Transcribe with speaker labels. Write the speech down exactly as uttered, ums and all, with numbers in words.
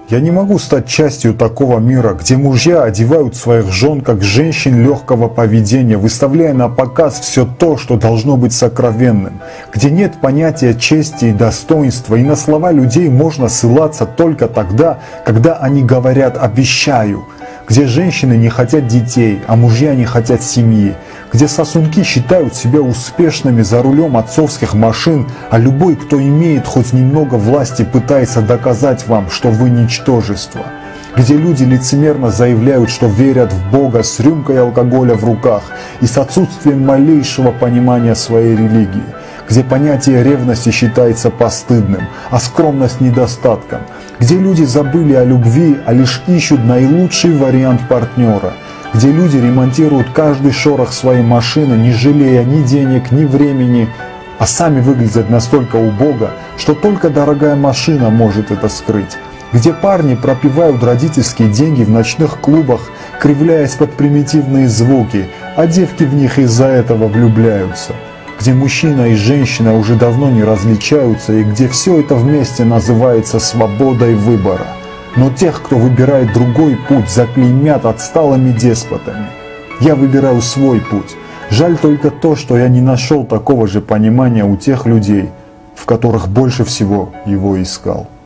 Speaker 1: Я не могу стать частью такого мира, где мужья одевают своих жен как женщин легкого поведения, выставляя на показ все то, что должно быть сокровенным, где нет понятия чести и достоинства, и на слова людей можно ссылаться только тогда, когда они говорят «обещаю», где женщины не хотят детей, а мужья не хотят семьи, где сосунки считают себя успешными за рулем отцовских машин, а любой, кто имеет хоть немного власти, пытается доказать вам, что вы ничтожество, где люди лицемерно заявляют, что верят в Бога с рюмкой алкоголя в руках и с отсутствием малейшего понимания своей религии, где понятие ревности считается постыдным, а скромность недостатком, где люди забыли о любви, а лишь ищут наилучший вариант партнера, где люди ремонтируют каждый шорох своей машины, не жалея ни денег, ни времени, а сами выглядят настолько убого, что только дорогая машина может это скрыть, где парни пропивают родительские деньги в ночных клубах, кривляясь под примитивные звуки, а девки в них из-за этого влюбляются, где мужчина и женщина уже давно не различаются и где все это вместе называется свободой выбора. Но тех, кто выбирает другой путь, заклеймят отсталыми деспотами. Я выбираю свой путь. Жаль только то, что я не нашел такого же понимания у тех людей, в которых больше всего его искал.